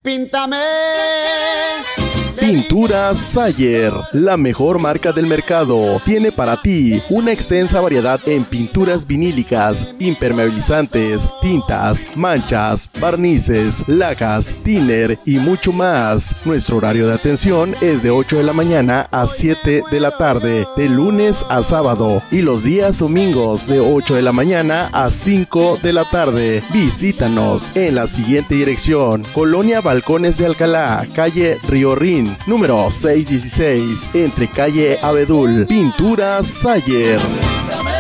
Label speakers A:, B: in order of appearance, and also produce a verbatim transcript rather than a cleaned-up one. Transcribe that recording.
A: Píntame.
B: Pinturas Sayer, la mejor marca del mercado, tiene para ti una extensa variedad en pinturas vinílicas, impermeabilizantes, tintas, manchas, barnices, lajas, thinner y mucho más. Nuestro horario de atención es de ocho de la mañana a siete de la tarde, de lunes a sábado, y los días domingos de ocho de la mañana a cinco de la tarde. Visítanos en la siguiente dirección: Colonia Balcones de Alcalá, calle Río Rin, número seiscientos dieciséis, entre calle Abedul. Pinturas Sayer.